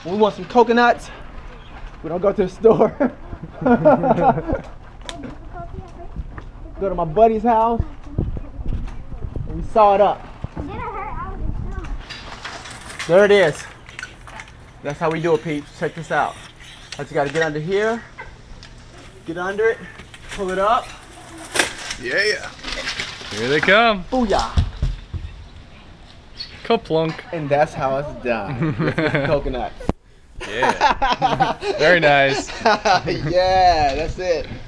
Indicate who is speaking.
Speaker 1: When we want some coconuts, we don't go to the store. Go to my buddy's house and we saw it up. There it is. That's how we do it, peeps. Check this out. I just gotta get under here, get under it, pull it up.
Speaker 2: Yeah. Here they come.
Speaker 1: Booyah.
Speaker 2: Kaplunk.
Speaker 1: And that's how it's done. With coconuts.
Speaker 2: Yeah. Very nice.
Speaker 1: Yeah, that's it.